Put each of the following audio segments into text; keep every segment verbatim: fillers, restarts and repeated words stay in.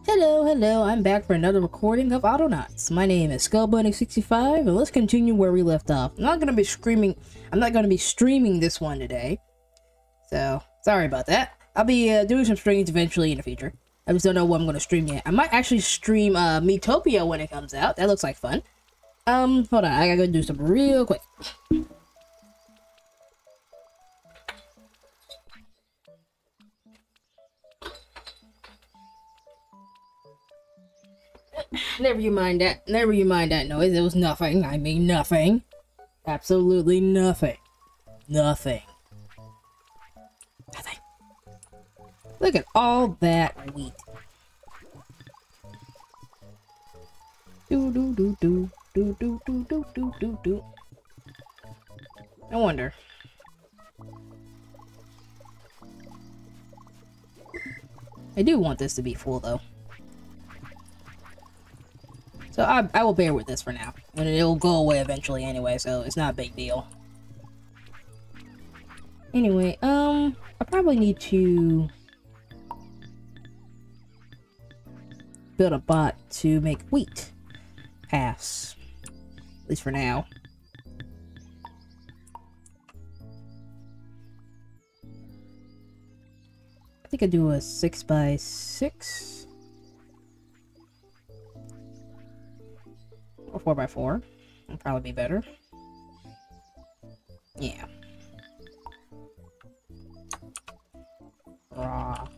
Hello, hello, I'm back for another recording of Autonauts. My name is Skullbunny sixty-five, and let's continue where we left off. I'm not gonna be screaming, I'm not gonna be streaming this one today. So, sorry about that. I'll be uh, doing some streams eventually in the future. I just don't know what I'm gonna stream yet. I might actually stream uh, Miitopia when it comes out. That looks like fun. Um, hold on, I gotta go do something real quick. Never you mind that. Never you mind that noise. It was nothing. I mean nothing. Absolutely nothing. Nothing. Nothing. Look at all that wheat. Do do do do do do do do do do do. I wonder. I do want this to be full though. So I, I will bear with this for now. And it'll go away eventually anyway, so it's not a big deal. Anyway, um, I probably need to build a bot to make wheat pass. At least for now. I think I'd do a six by six. Or four by four. Would probably be better. Yeah. Raw.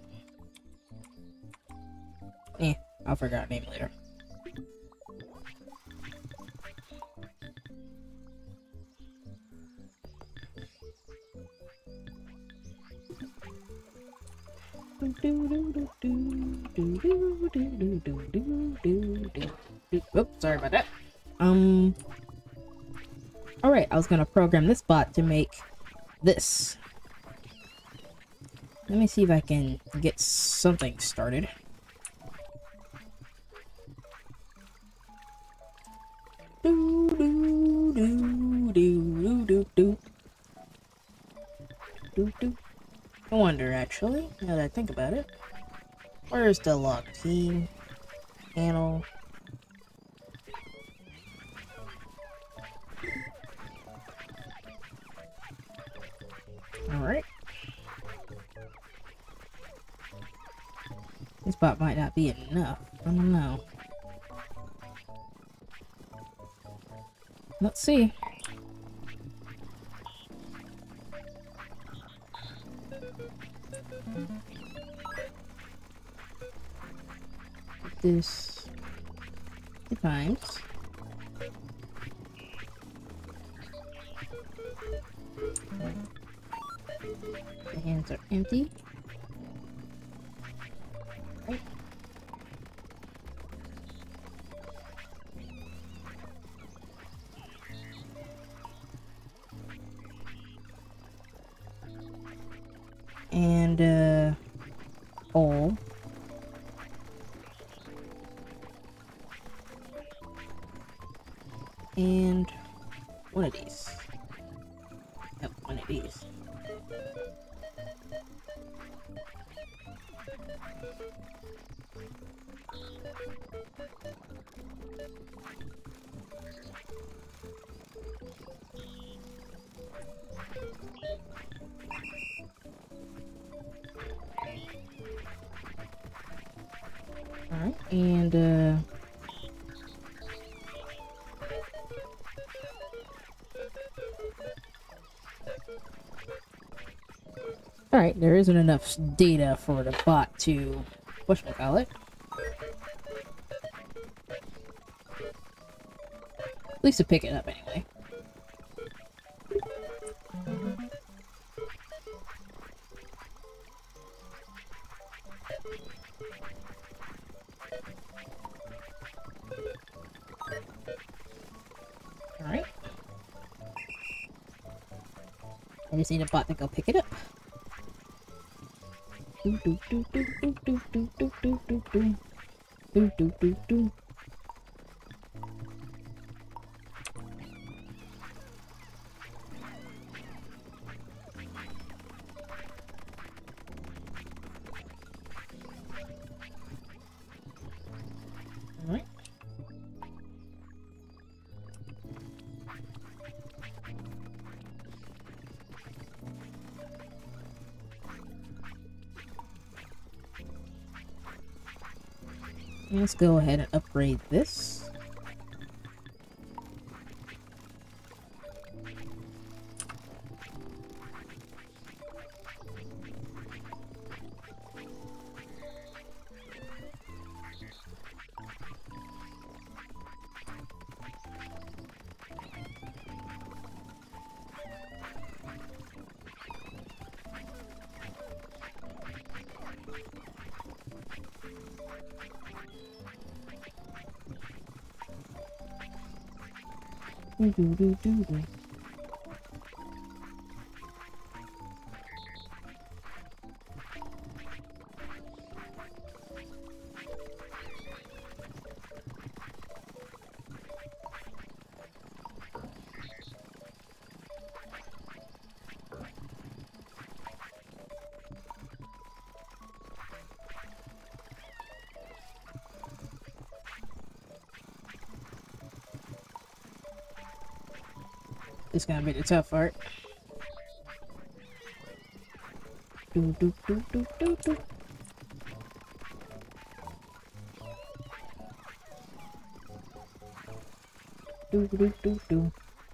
Eh, I'll figure out name later. Oops, sorry about that. Um. Alright, I was gonna program this bot to make this. Let me see if I can get something started. Do do do do do do do do. I wonder, actually, now that I think about it, where's the log team panel? Alright. This bot might not be enough. I don't know. Let's see. This two times. The hands are empty. Right. And uh all. And one of these. Yep, one of these. Alright, and uh Alright, there isn't enough data for the bot to whatchamacallit. At least to pick it up anyway. Alright. I just need a bot to go pick it up. Do do do do do do do do do do do do do do do. Let's go ahead and upgrade this. Do do do do do. It's gonna be the tough part. Do do do do do do. Do do do do.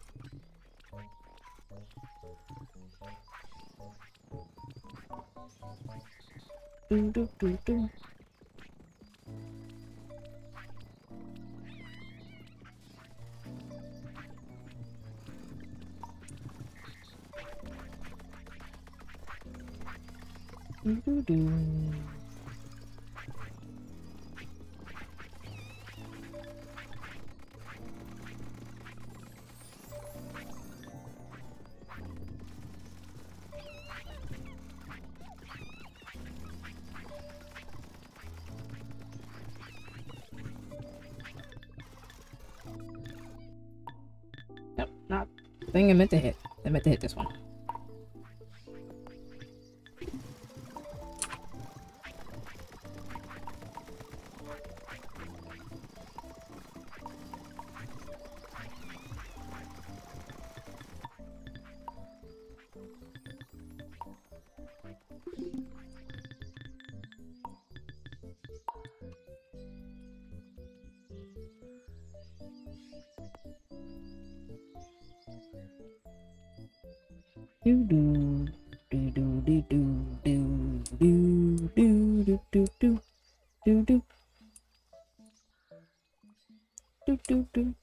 Do do do do. Do do do. Nope, not the thing I meant to hit. I meant to hit this one. Do do do do do do do do do do do do do do do do.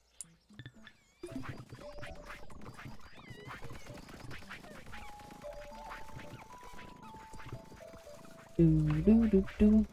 Do do do do.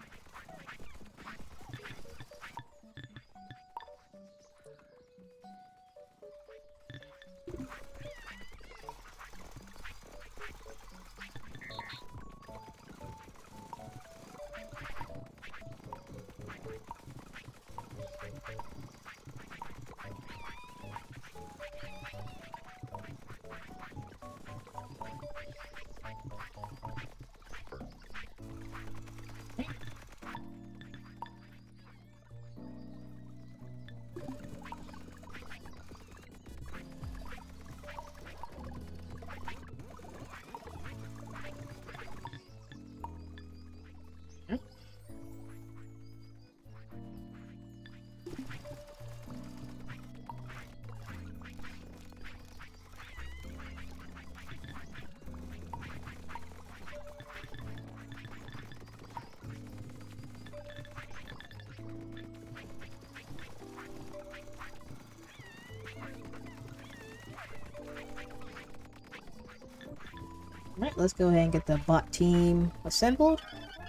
Alright, let's go ahead and get the bot team assembled.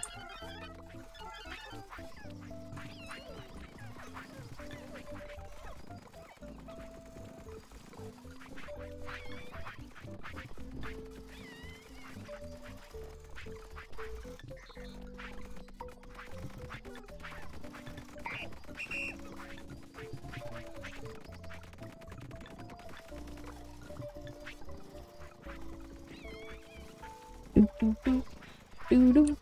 Do do do do do.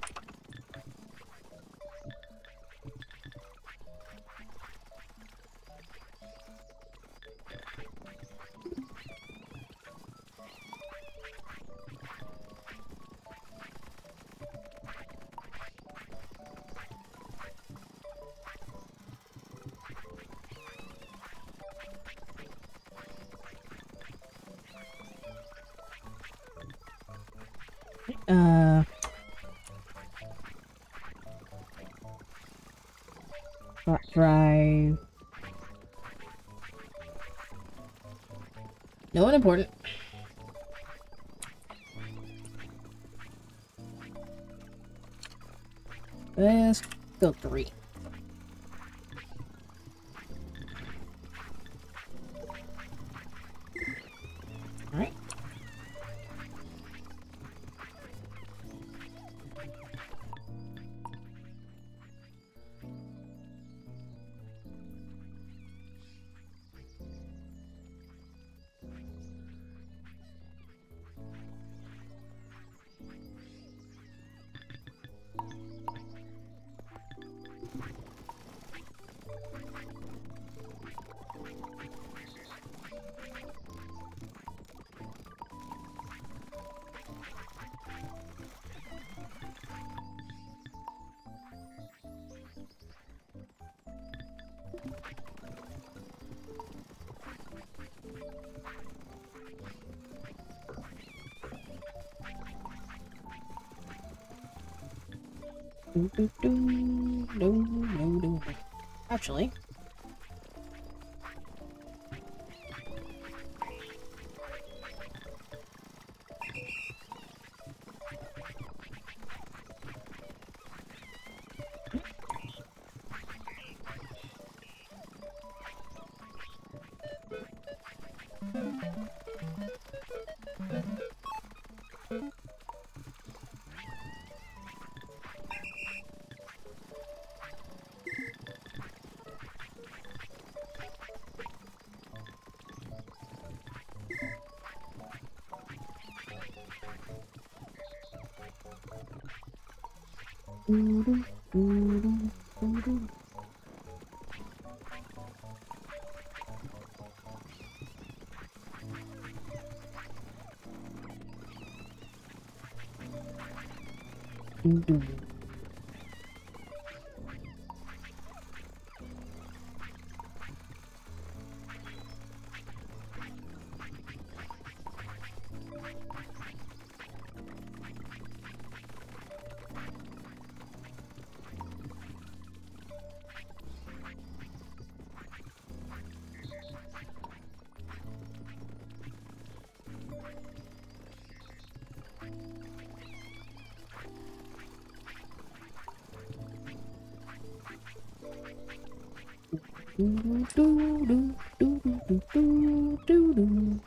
Uh... Drive. No one important. Let's go three. All right. Do, do, do, do, do, do. Actually, do, do, do, do, do, do. Do, do. Do, do, do, do, do, do, do, do, do.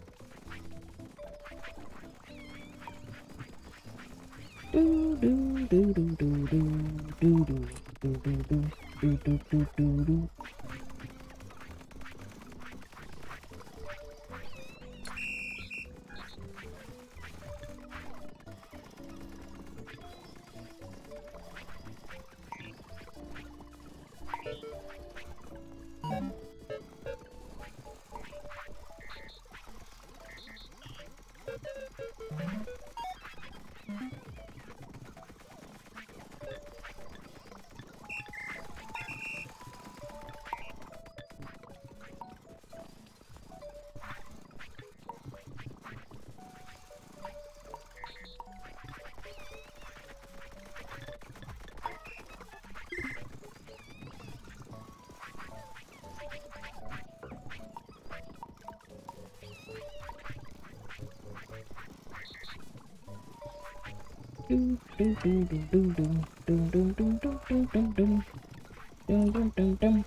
Do, do, do, do, do, do, do, do, do, do, do, do, do, do, do. Do, do, do, do, do, do, do, do, do, do, do, do, do. Dum, dum, dum, dum.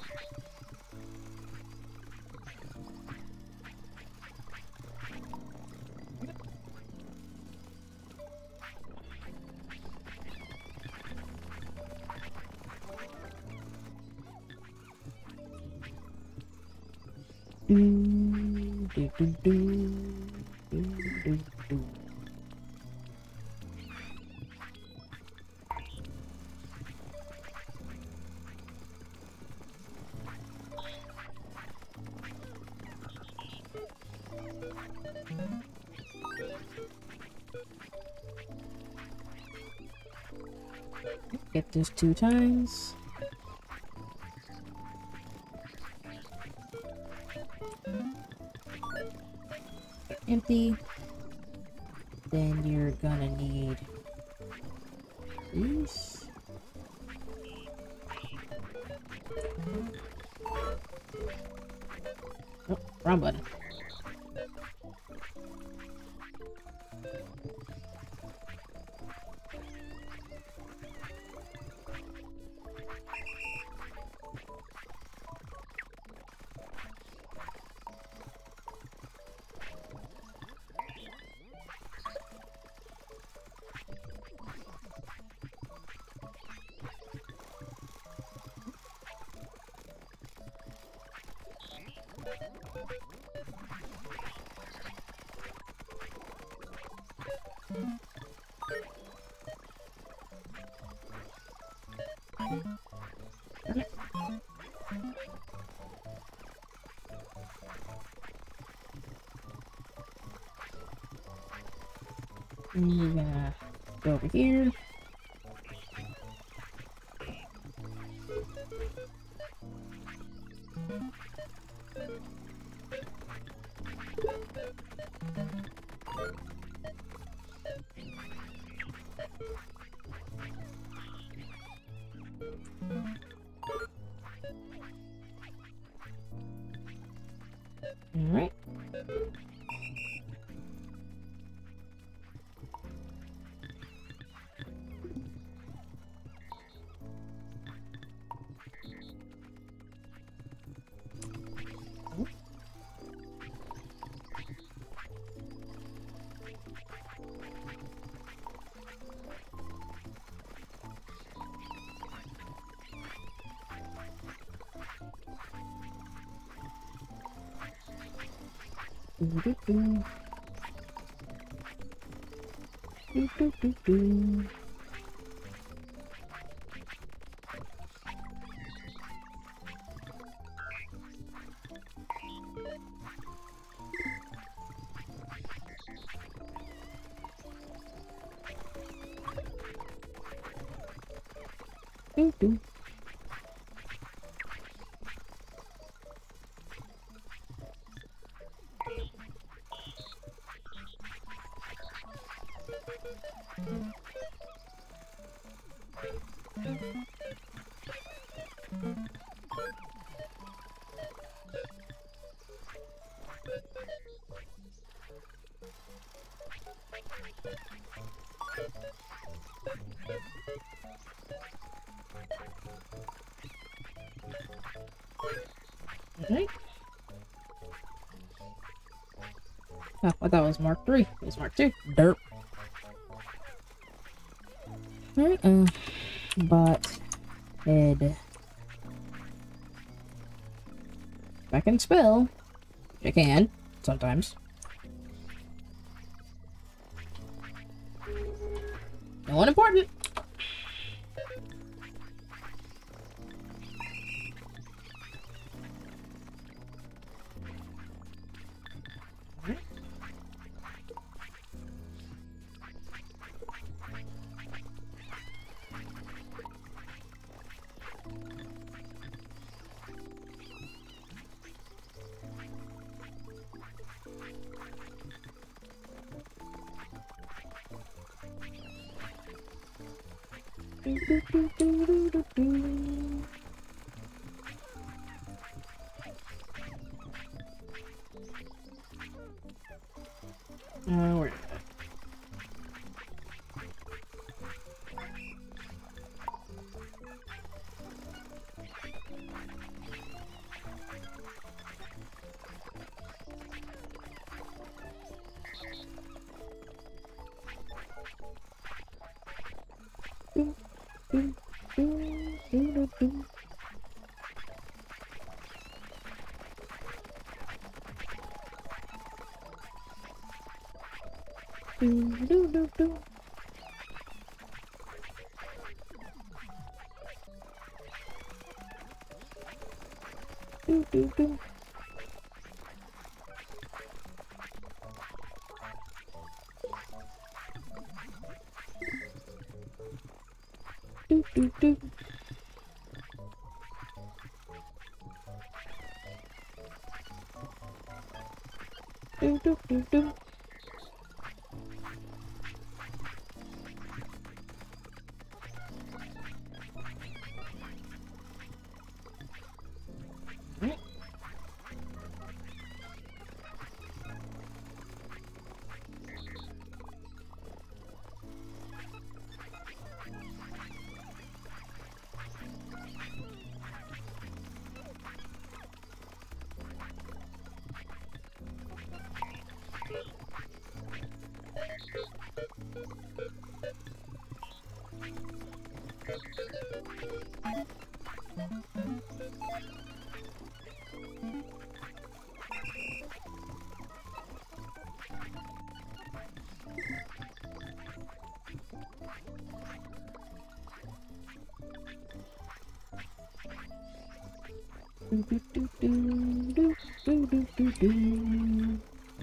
Do, do, do, do, do, do, do. Get this two times. Empty. Then you're gonna need these. Oh, wrong button. And you're gonna go over here. All right. Do do do. Do do do do. Do do. Alright. Oh, I thought it was Mark three. It was Mark two. Derp. Alright, uh, bot, head. I can spell. I can, sometimes. No one important. Do, do, do, do, do, do, do. Uh, where is that? Do, do, do, do, do, do. Do, do, do, do. Do, do, do. Do, do, do. Do, do, do, do. Do, do, do, do, do, do, do, do.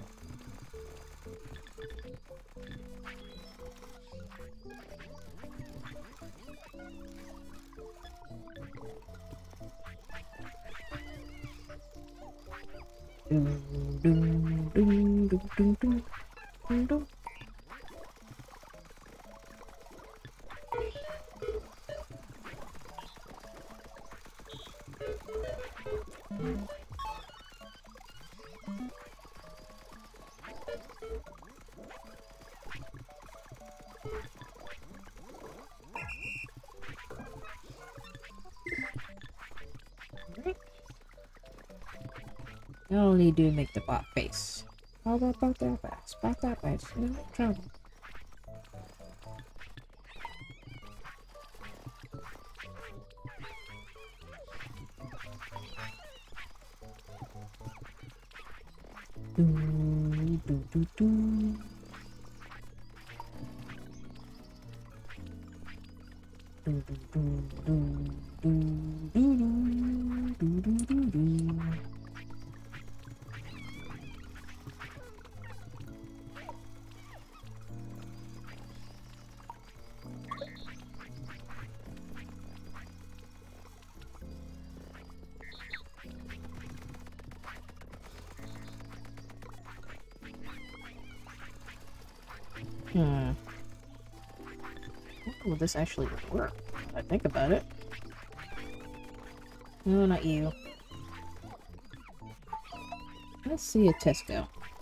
Dum, dum, dum, dum, dum, dum, dum, dum. Not only do you make the bot face. How about about that face? About that face? No trouble. Do do do do. Do do do do do do do do do do. Hmm. Will this actually work? I think about it. No, not you. Let's see a test go.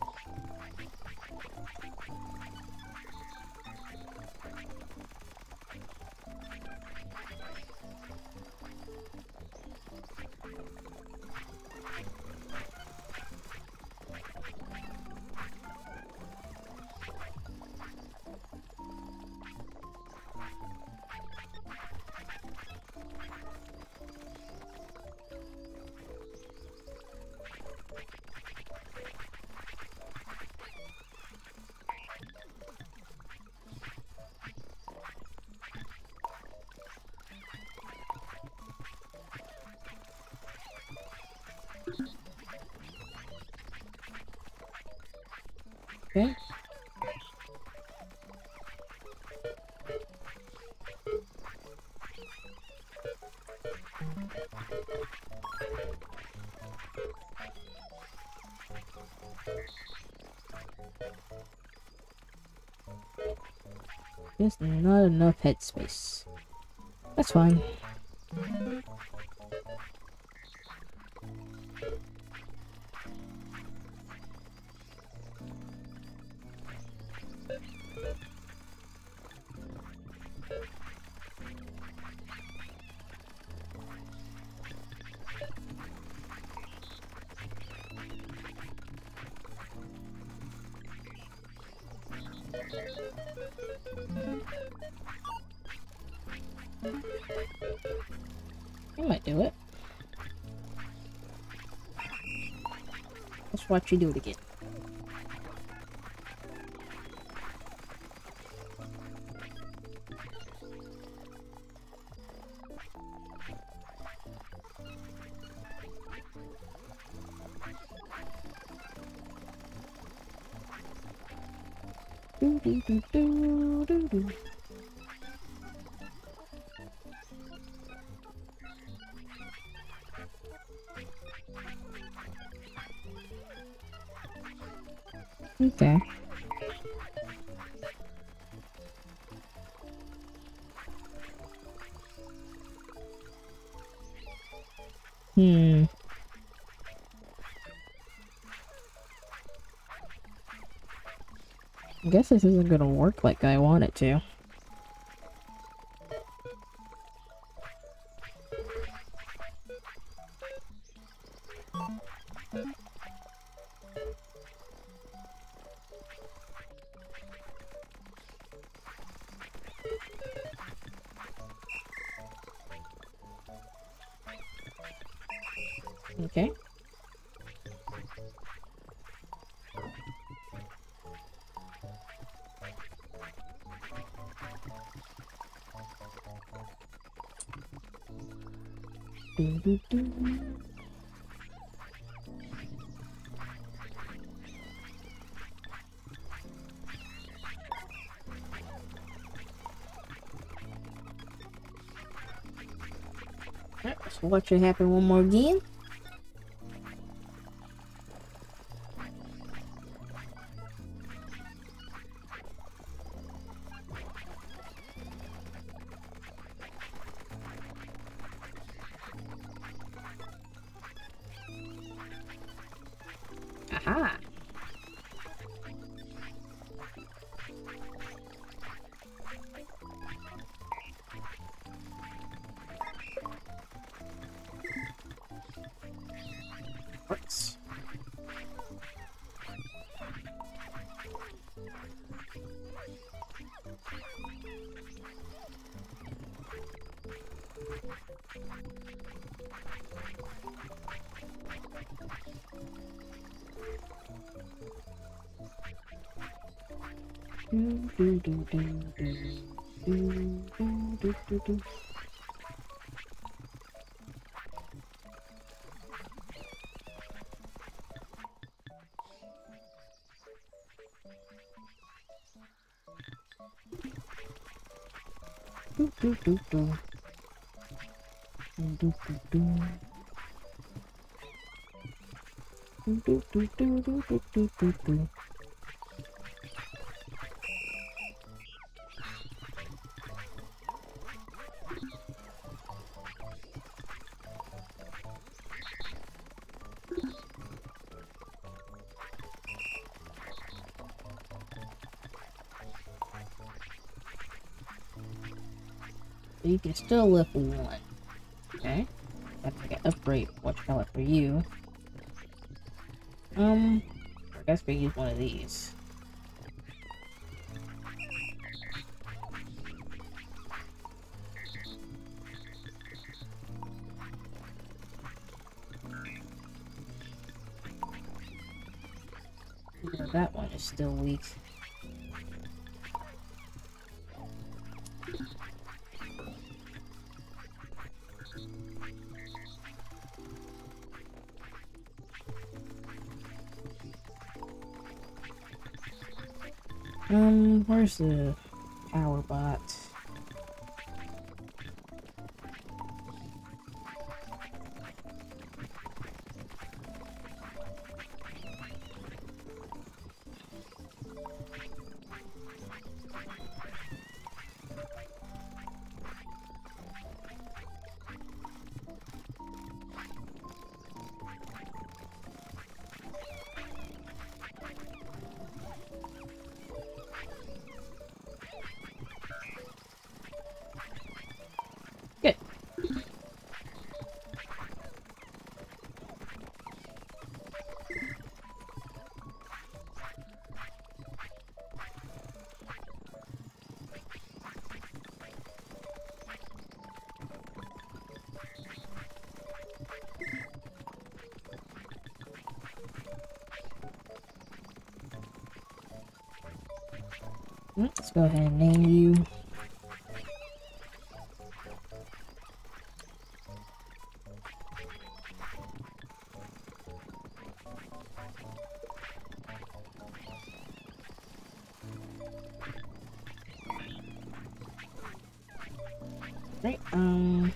Okay. Just not enough headspace. That's fine. I might do it. Let's watch you do it again. Do do do do do do. Okay. Hmm. I guess this isn't gonna work like I want it to. Okay. Do, do, do. Alright, let's watch it happen one more again. Aha! Hearts. Do, do, do, do, do, do, do, do, do. Do, do, do, do. Do, do, do, do. Do, do, do, do, do, do, do, do. So you can still level one. Okay. That's like an upgrade watch color for you. Um, I guess we use one of these. Yeah, that one is still weak. Um, where's the power bot? Good. Let's go ahead and name you. Right, um...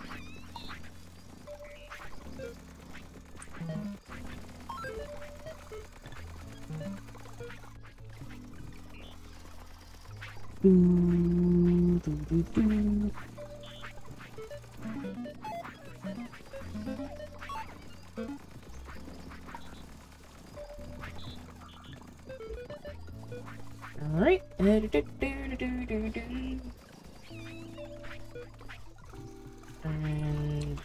Do, do, do, do. Alright. Do, do, do, do, do, do, do. And...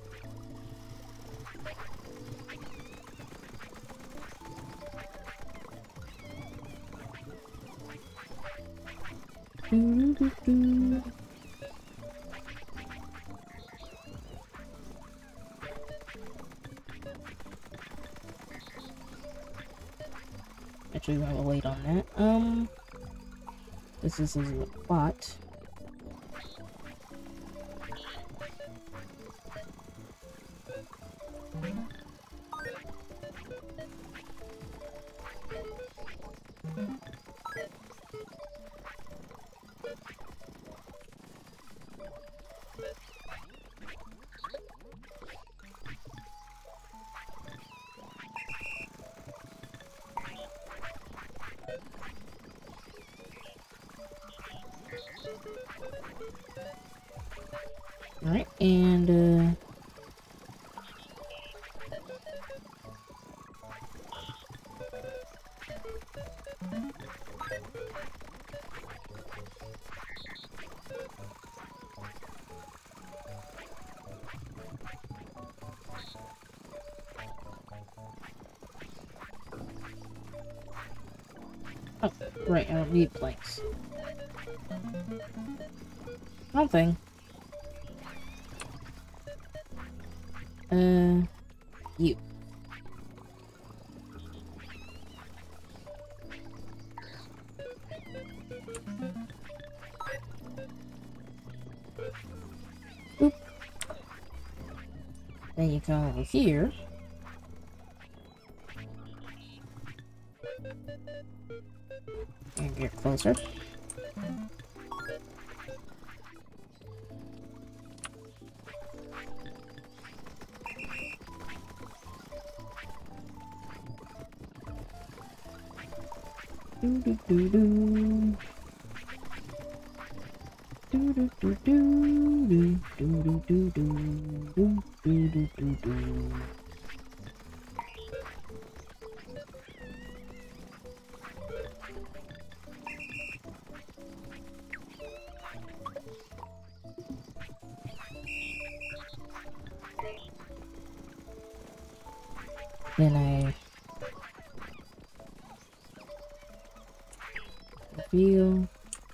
Do, do, do. Actually, I will wait on that. Um, this is a bot. Alright, and uh oh, right, I don't need planks. One thing. Uh, you. Oop. Then you come over here. And get closer. Do do do do. Do do do do do do do do do do do do do. Then I feel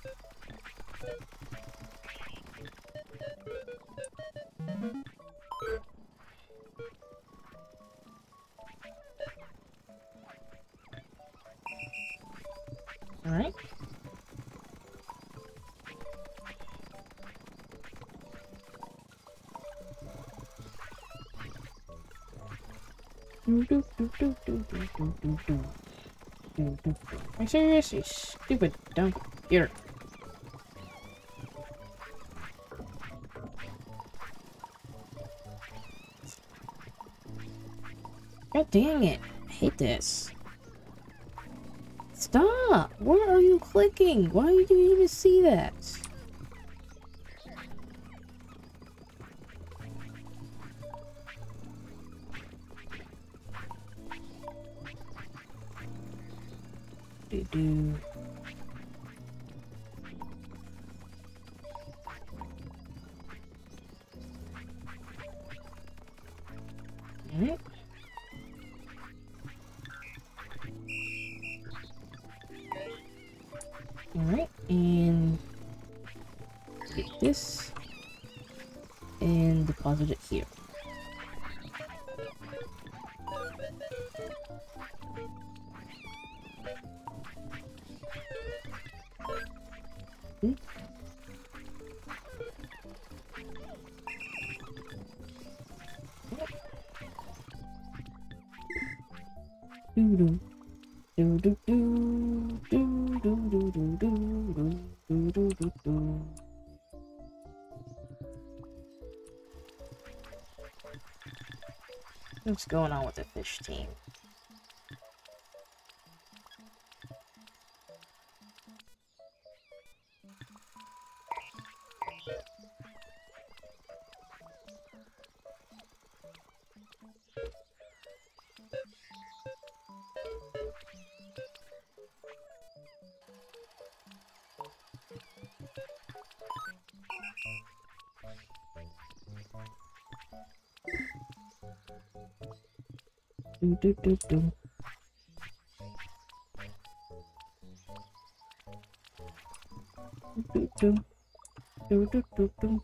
all right. Do do do do do do do do do. Do, do. Are you serious? You stupid dumb computer. God dang it. I hate this. Stop! Where are you clicking? Why did you even see that? Do do. Alright. Alright, and get this and deposit it here. Hmm? Do do do do do do do do do do do do do do. What's going on with the fish team? Do do do do. Do do do do do do.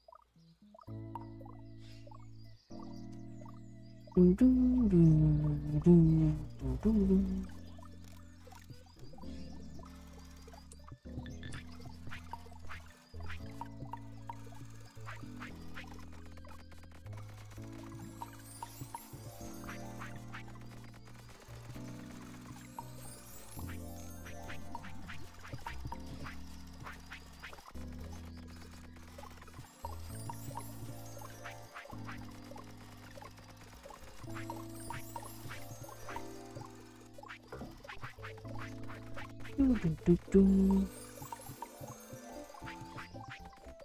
Do do do do do do. Do do do do.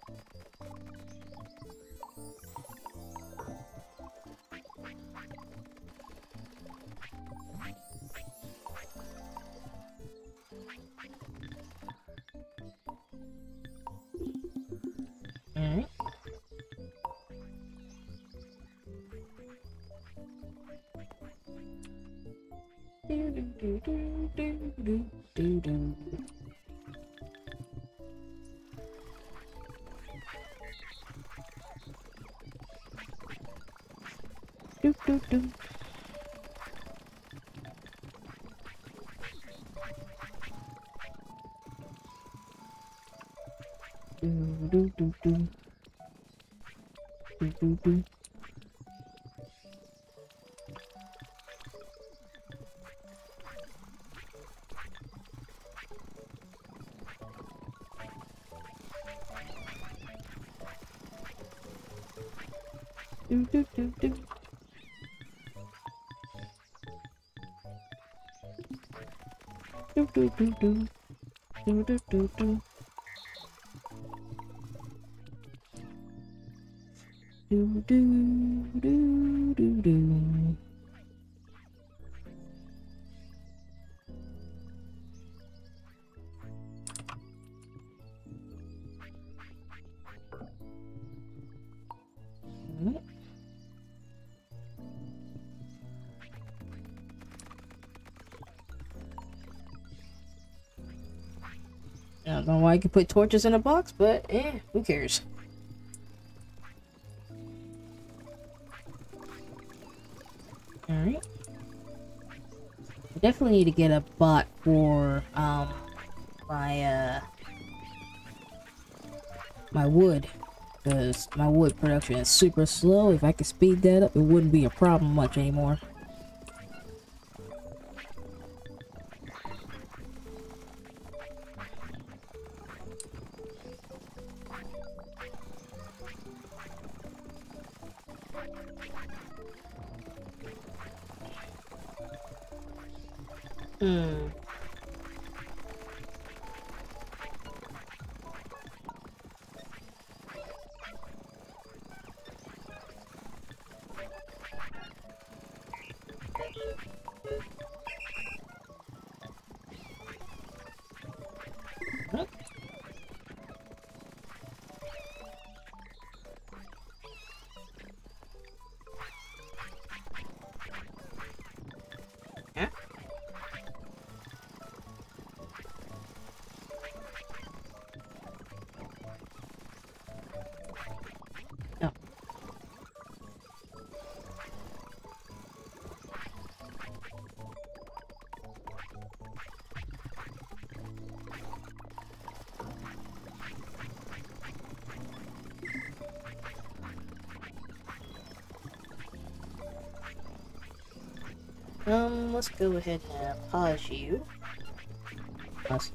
Do do do do do do do do. Do do do. Do do do do. Do do do. Do do do do. Do do do do. Do do do do. Do do do do do. I don't know why you can put torches in a box, but eh, who cares? Alright. I definitely need to get a bot for um my uh my wood. Because my wood production is super slow. If I could speed that up, it wouldn't be a problem much anymore. Hmm. Um, let's go ahead and uh, pause you. Pause.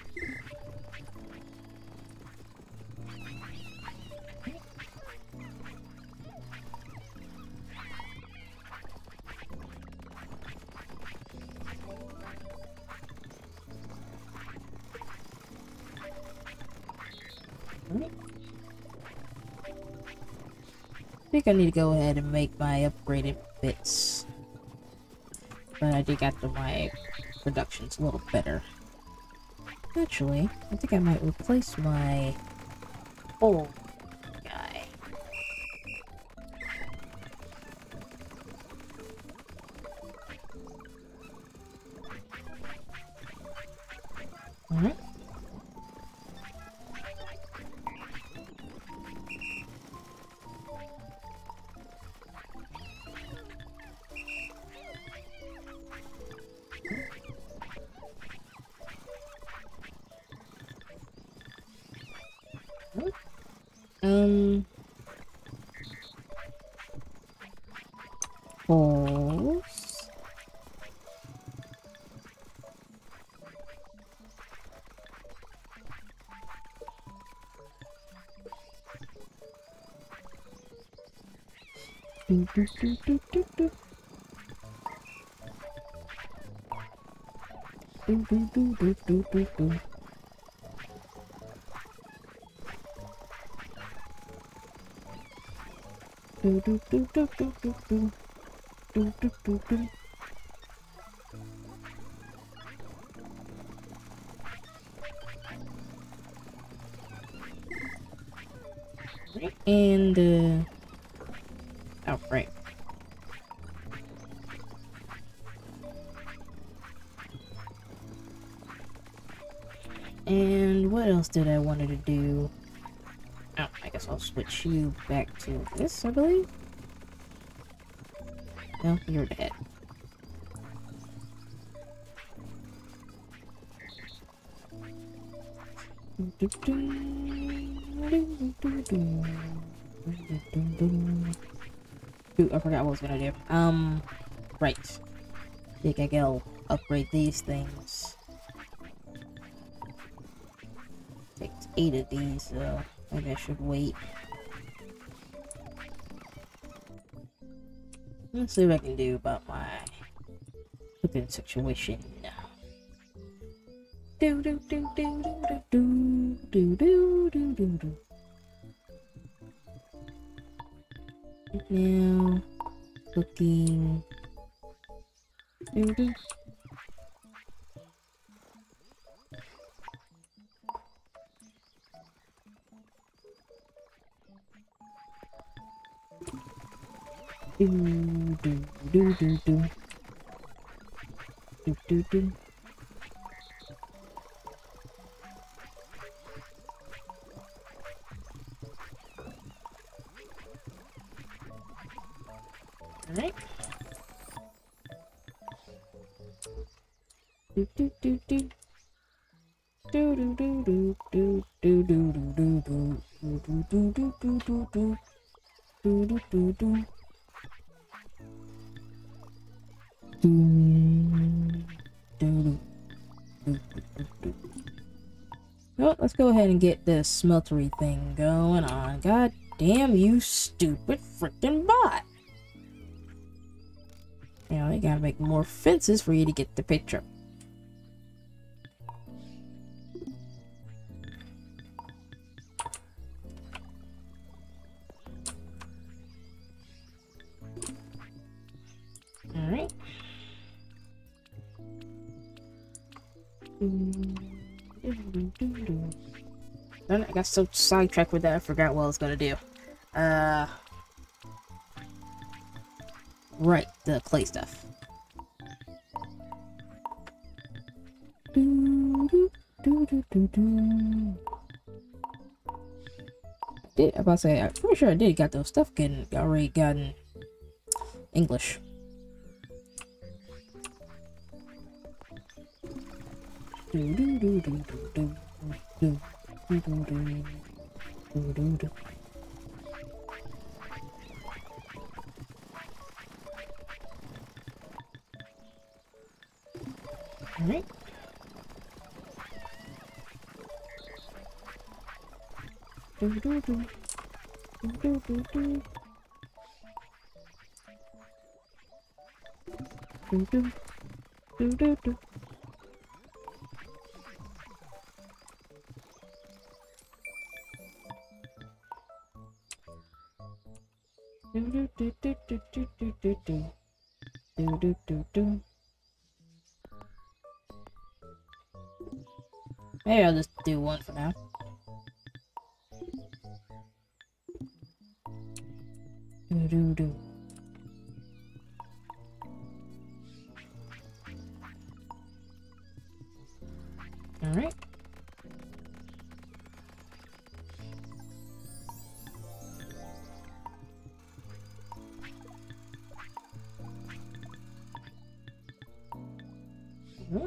I think I need to go ahead and make my upgraded bits. But I think after my production's a little better. Actually, I think I might replace my old guy. Alright. Um, balls. Do, do, do, do, do, do. Do, do, do, do, do, do, do. Do do do do do do do do do do do. And uh oh right. And what else did I wanted to do? Oh, I guess I'll switch you back to this, I believe. No, you're dead. Ooh, I forgot what I was gonna do. Um, right. I think I gotta upgrade these things. Takes eight of these, so maybe I should wait. Let's see what I can do about my cooking situation. Do do do do do do do do do do do. Now cooking. Do do. Do do do do do do do do. All right. Do do do do. Do do do do do do do do do do do do do do do do do do do do. Well, let's go ahead and get this smeltery thing going on. God damn you, stupid freaking bot! You know, you gotta make more fences for you to get the picture. Alright. I got so sidetracked with that I forgot what I was gonna do. Uh, right, the clay stuff. Did I about to say? I'm pretty sure I did got those stuff getting already gotten English. Do do do do do do do do do do do do. All right. Do do do do do do do do do do do. Do do do do do do do do do do do do do. Maybe I'll just do one for now. Do do do. All right. Mm-hmm.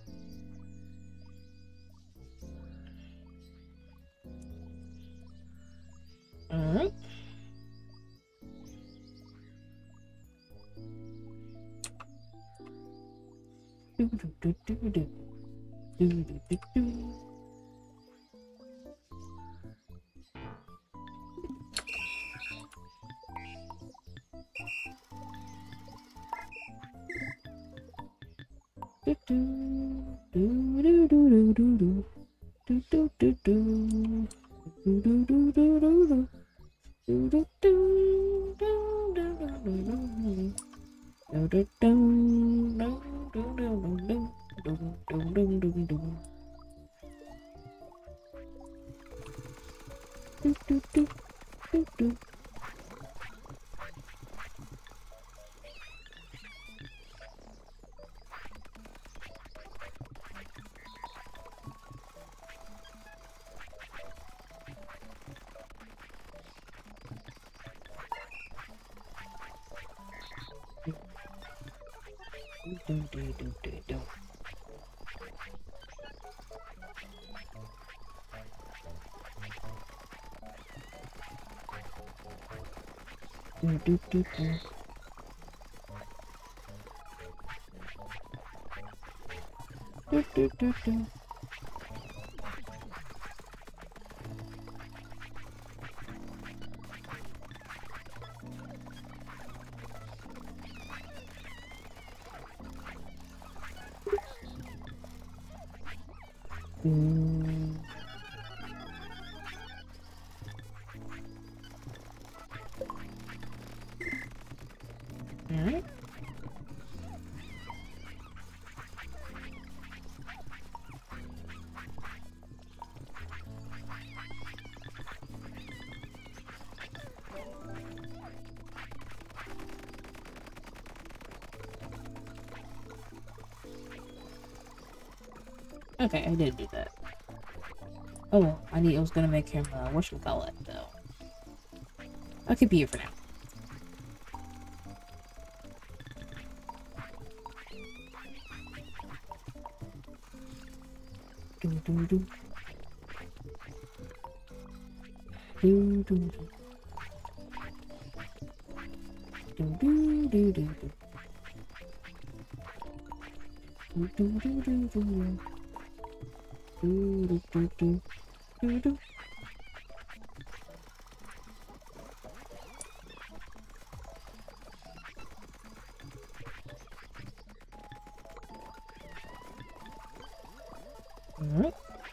All right. Do do do do do do do do do. Do do do do do do do do do do do do do do do do do. Do do do do do do do do do do do do do do. Do, do, do, do, do. Do, do, do, do. Do, do, do, do. Mm. All right. Okay, I did do that. Oh well, I need. I was gonna make him uh, whatchamacallit though. I'll keep you here for now. Do do do. Do do do. Do do do do do. Do do do do do. Do do do do. Do do. Alright.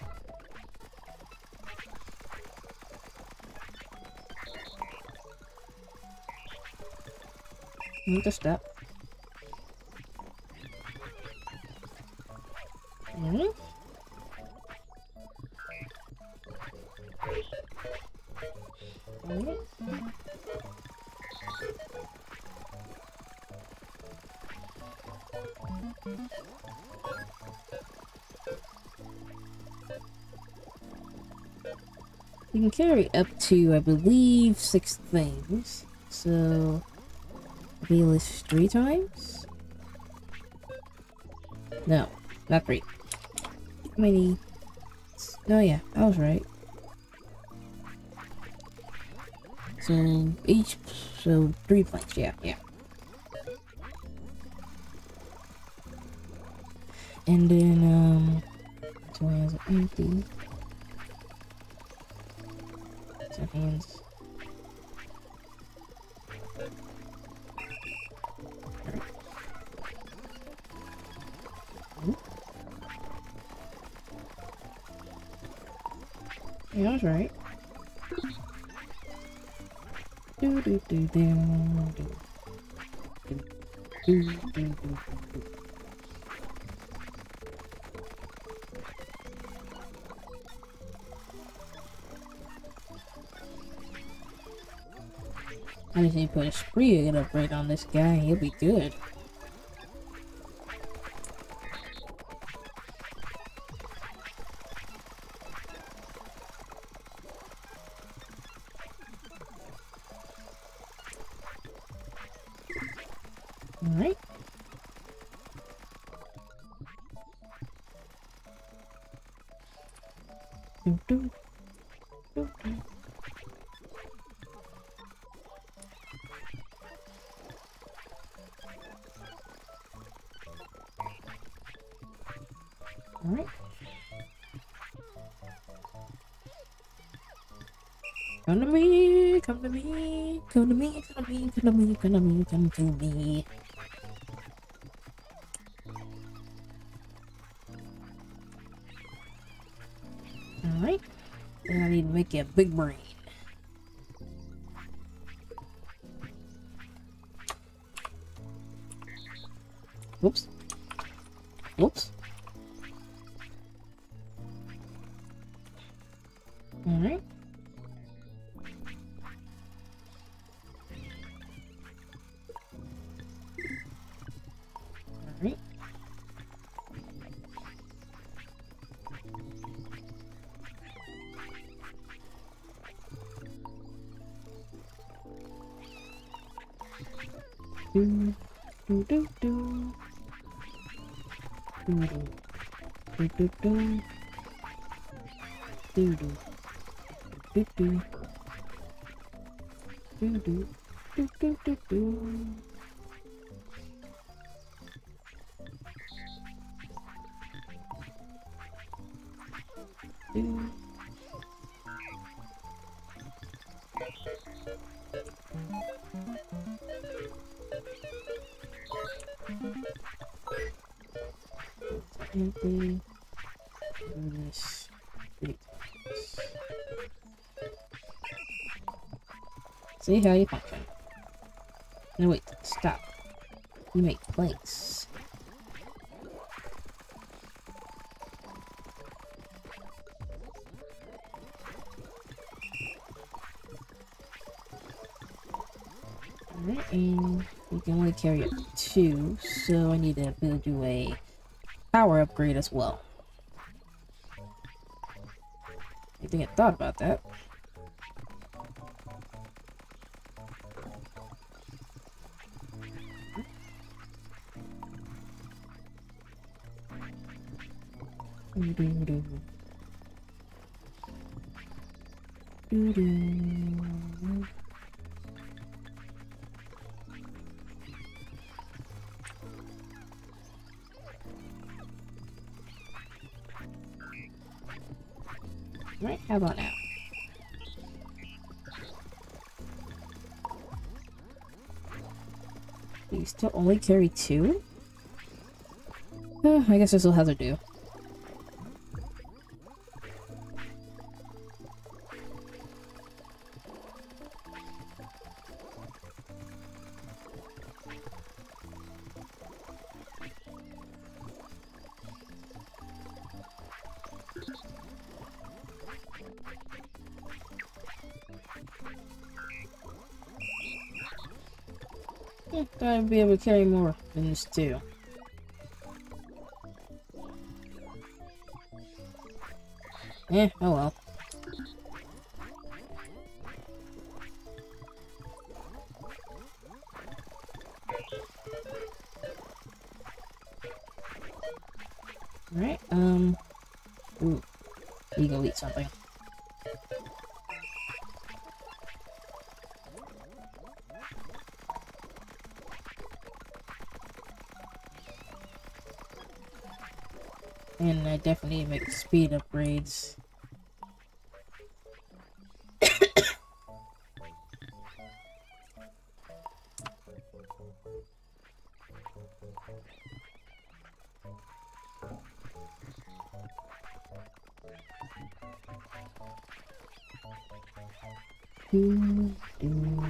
Need to step. Mm-hmm. Mm-hmm. You can carry up to, I believe, six things. So, maybe at least three times? No, not three. How many? Oh yeah, I was right. So, each, so three planks, yeah, yeah. And then, um, two hands are empty. Two hands. Yeah, I was right. Do do do do do do do do do do. I just need to put a spree upgrade on this guy. He'll be good. Alright. Do do do do. Alright. Come to me, come to me, come to me, come to me, come to me, come to me, come to me. Alright. Then I need to make you a big brain. Whoops. Whoops. Alright. Alright. Do do do do Do do do do do do do do do do do do do do. Do. Empty. Do this. Three times. See how you function. No wait, stop. You make planks. Alright, and you can only carry up to two, so I need to build you a power upgrade as well. I think I thought about that. Do do do. Do do. Right, how about now? Do you still only carry two? Uh, I guess this will have to do. Yeah, I'd be able to carry more than this too. Eh, oh well. Alright, um... Ooh. You go eat something. And I definitely need to make speed upgrades. do, do.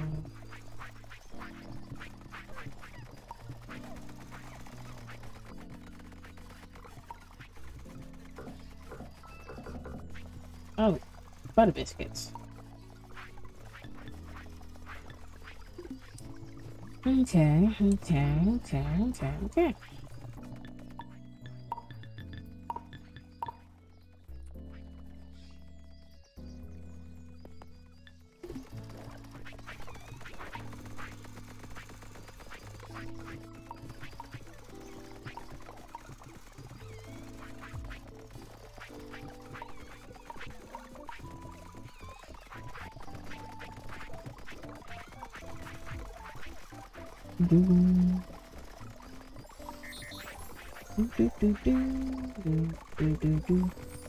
Oh, butter biscuits. Okay, okay, okay, okay, okay. Do do do do do do do do.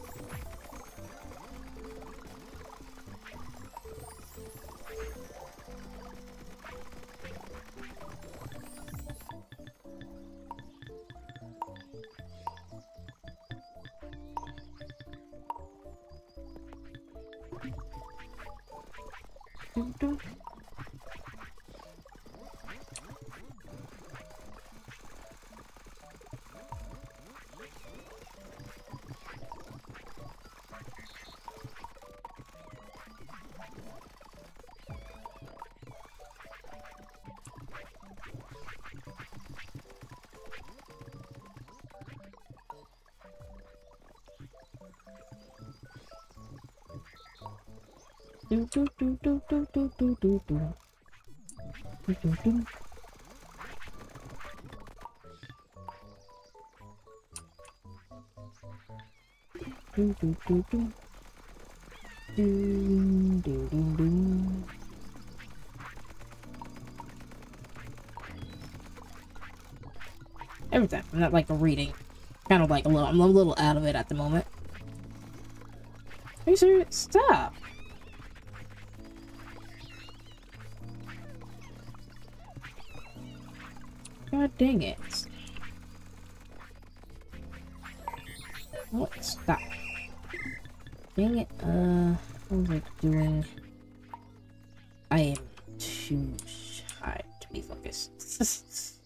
Do do. Do do do do do do do do do do do do. Do, do, do, do. Do, do, do, do. Every time. I'm not like a reading. Kind of like a little, I'm a little out of it at the moment. Are you serious? Stop! God dang it. Oh, stop. Dang it, uh, what was I doing? I am too shy to be focused.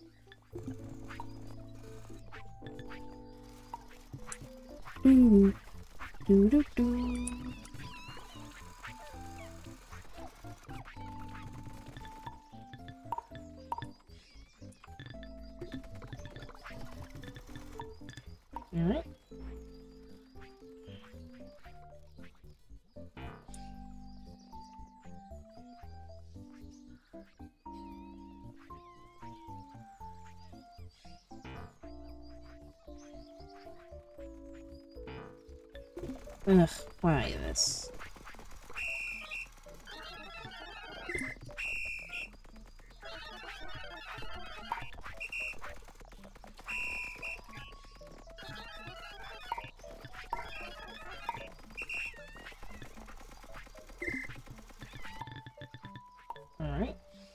do, do, do, do. Alright. Ugh, why this? Alright.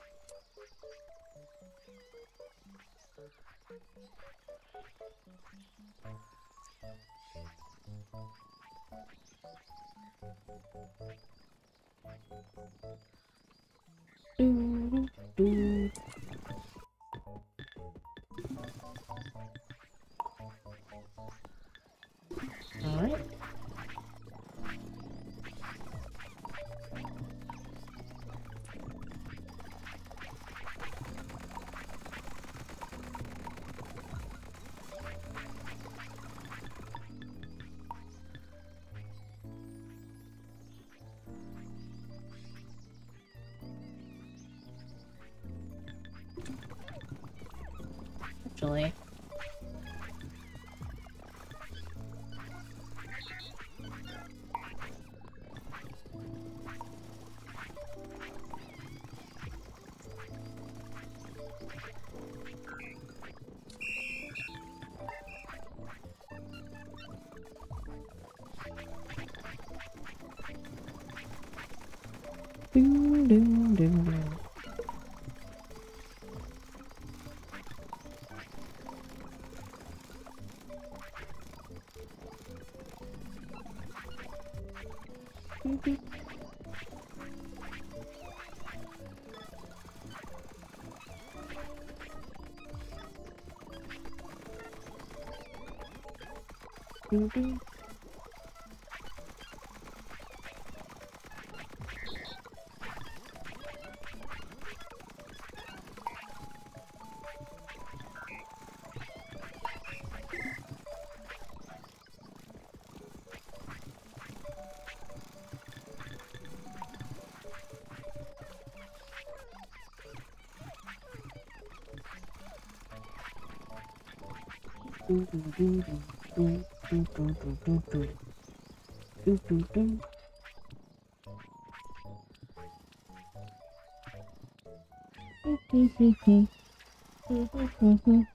Do, do, do. Alright. Actually. Do, do, do, do. Do, do. Do, do. Do, do, do, do, do, do, do, do, do. Do, do, do. Do, do, do, do. Do, do, do.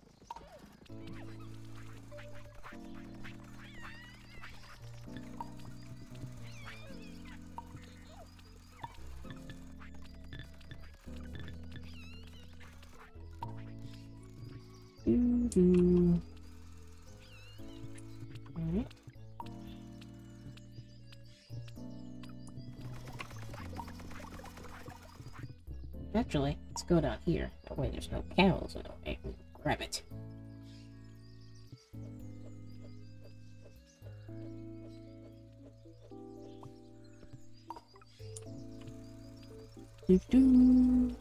Do, do. Alright. Actually, let's go down here. Oh wait, there's no camels, so I can grab it. Do, do.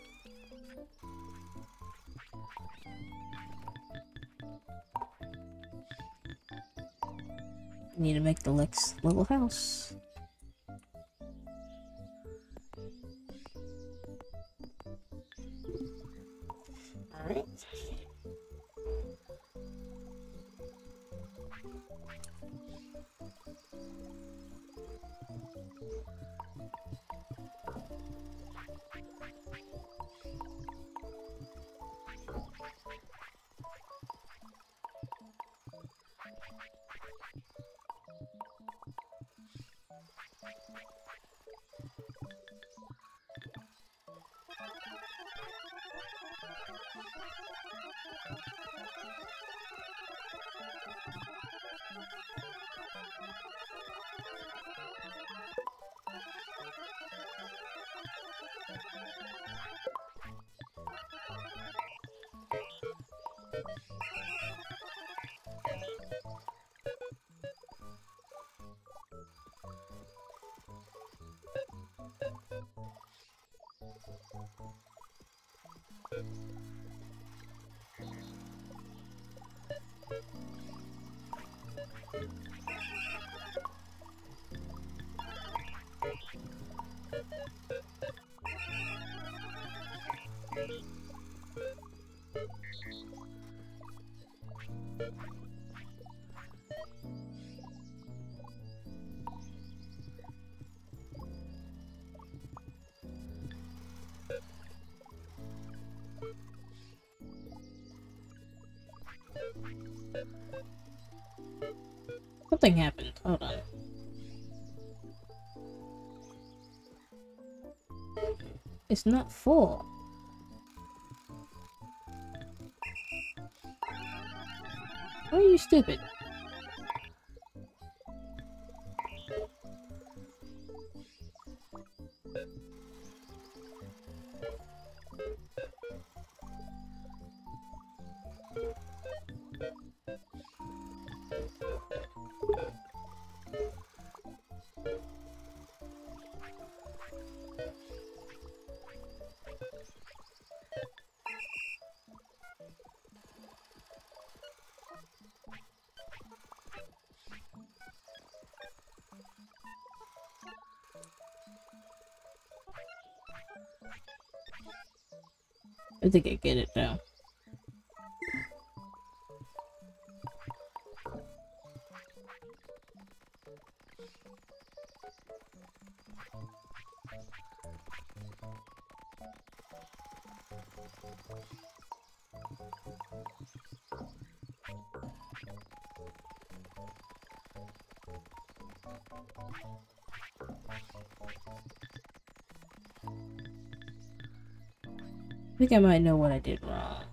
Need to make the next little house. Alright. Something happened. Hold on. It's not full. Why are you stupid? I think I get it now. I think I might know what I did wrong.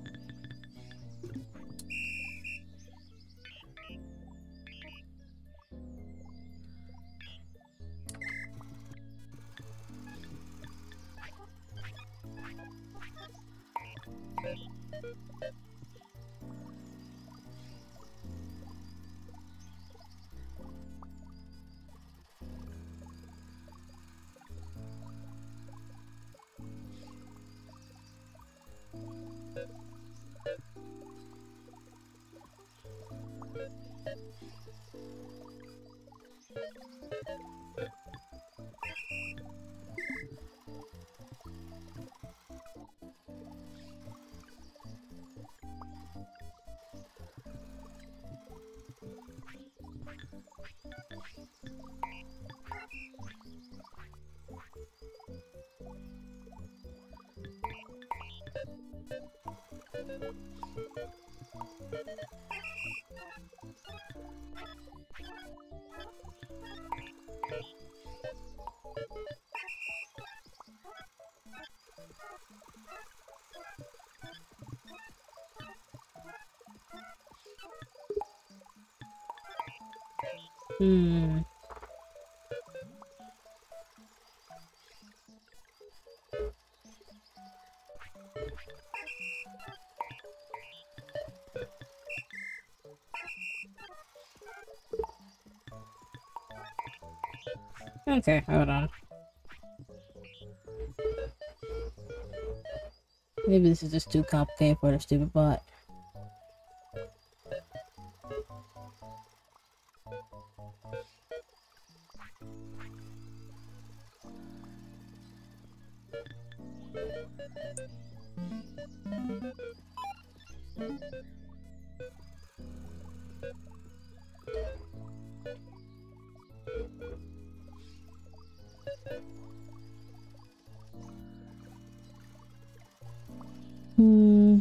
Hmm. Okay, hold on. Maybe this is just too complicated for the stupid bot. Hmm.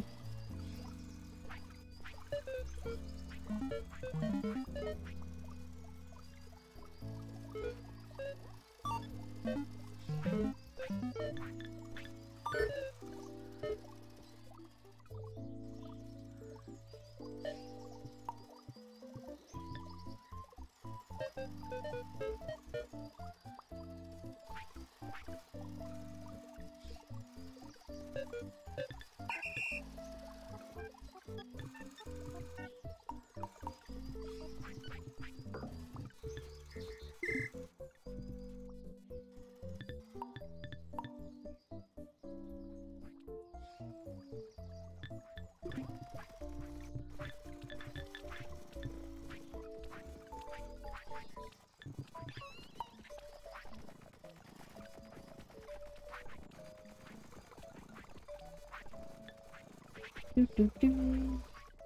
Do, do, do.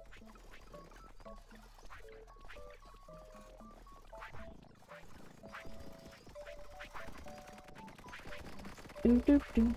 Do, do, do.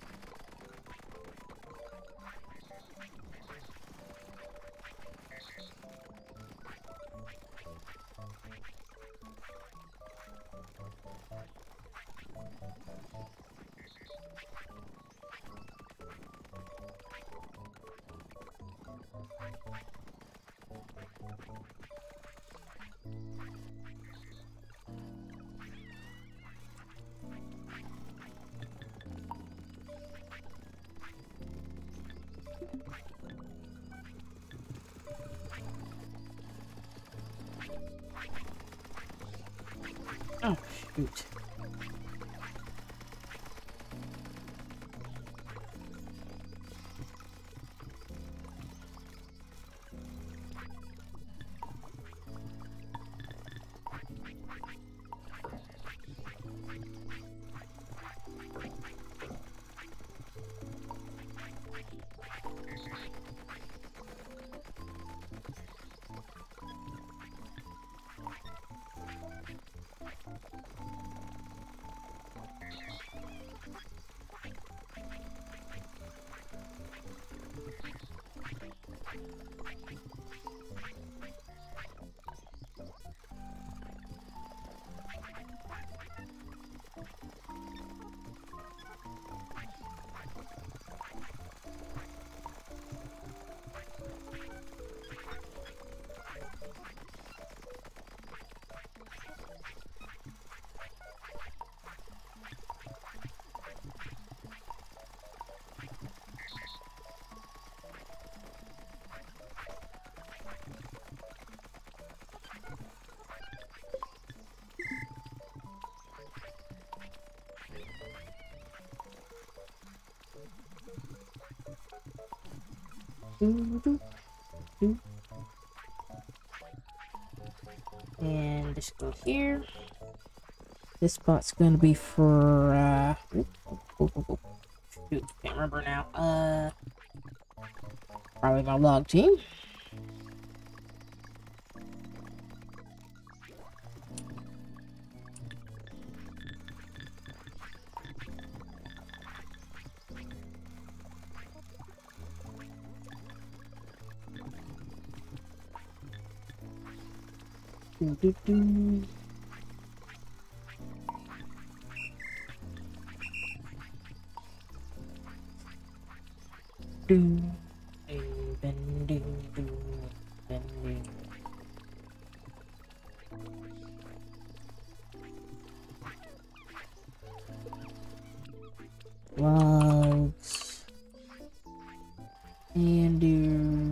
Oh, shoot. And just go here. This spot's gonna be for uh shoot, can't remember now. Uh probably my log team. Do, do, do. Do, do, bend, do, do, bend, do. Logs and do.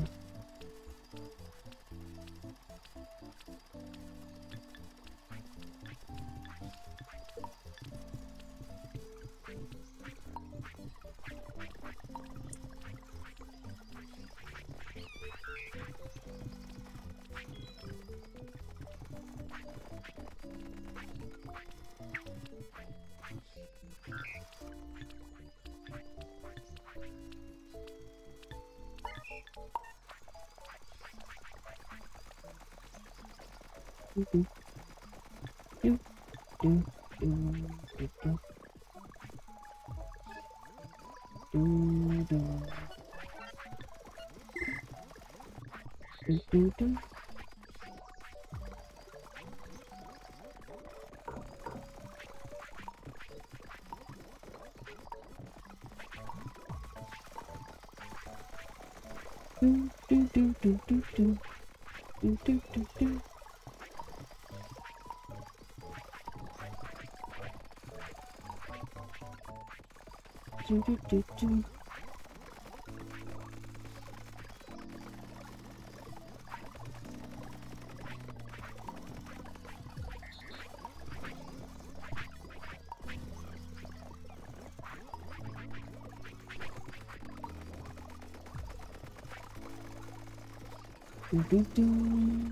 Do, do, do, do, do, do, do. Do, do. Do, do, do. Do, do, do, do, do, do. Do, do, do, do. Do, do, do, do. Do, do, do.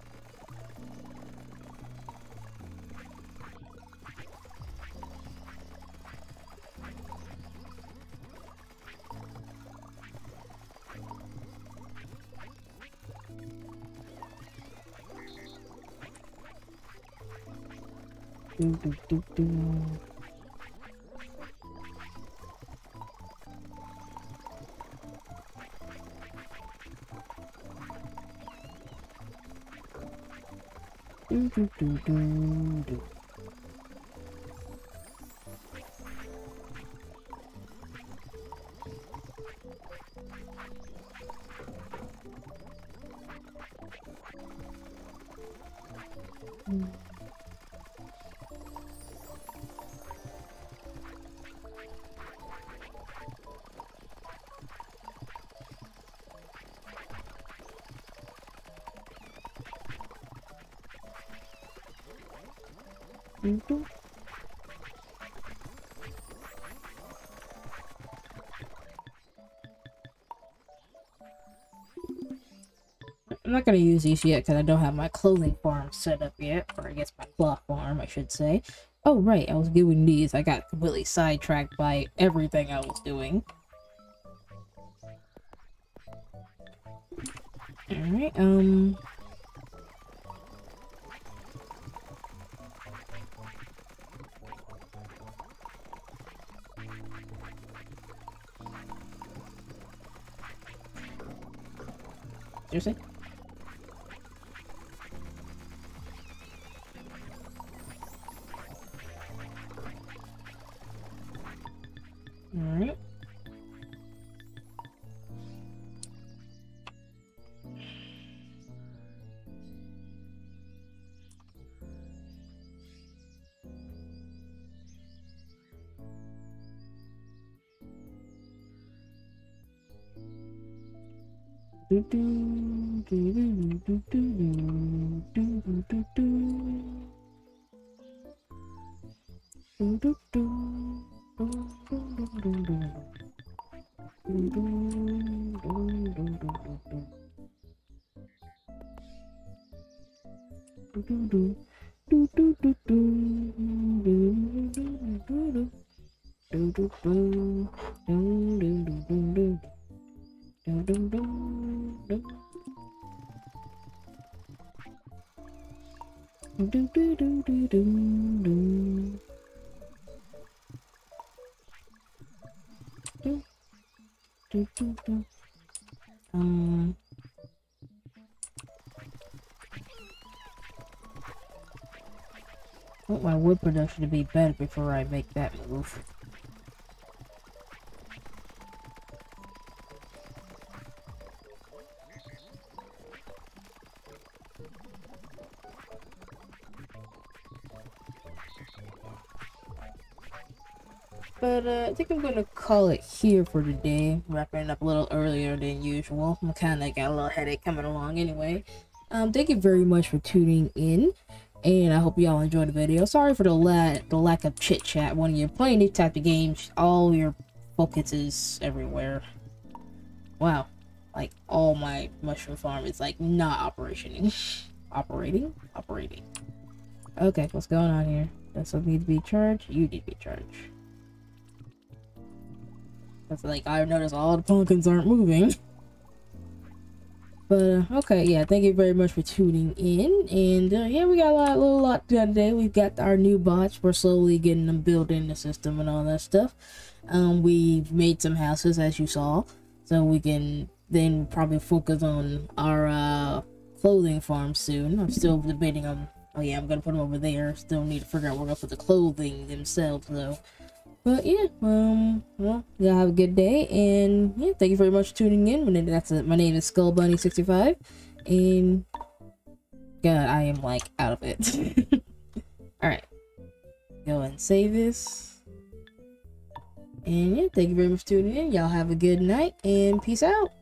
Do, do, do, do. Do, do, do, do, do. Mm. Do, do. I'm not gonna use these yet because I don't have my clothing farm set up yet, or I guess my cloth farm, I should say. Oh right, I was doing these. I got completely sidetracked by everything I was doing. Alright, um... seriously? Alright. Do do do do do do do do do do do do do. Um, I want my wood production to be better before I make that move. But uh, I think I'm gonna call it here for today. Wrapping up a little earlier than usual. I'm kind of got a little headache coming along anyway. Um, thank you very much for tuning in, and I hope y'all enjoyed the video. Sorry for the la the lack of chit chat. When you're playing these type of games, all your focus is everywhere. Wow, like all my mushroom farm is like not operating, operating, operating. Okay, what's going on here? Does it need to be charged? You need to be charged. That's like, I noticed all the pumpkins aren't moving. But, uh, okay, yeah, thank you very much for tuning in. And, uh, yeah, we got a lot, a little lot done today. We've got our new bots. We're slowly getting them built in the system and all that stuff. Um, we've made some houses, as you saw. So we can then probably focus on our, uh, clothing farm soon. I'm still debating on, oh yeah, I'm gonna put them over there. Still need to figure out where we're gonna put the clothing themselves, though. But yeah, um, well, y'all have a good day, and yeah, thank you very much for tuning in. That's it. My name is Skull Bunny sixty-five, and God, I am like out of it. Alright, go and save this, and yeah, thank you very much for tuning in. Y'all have a good night, and peace out.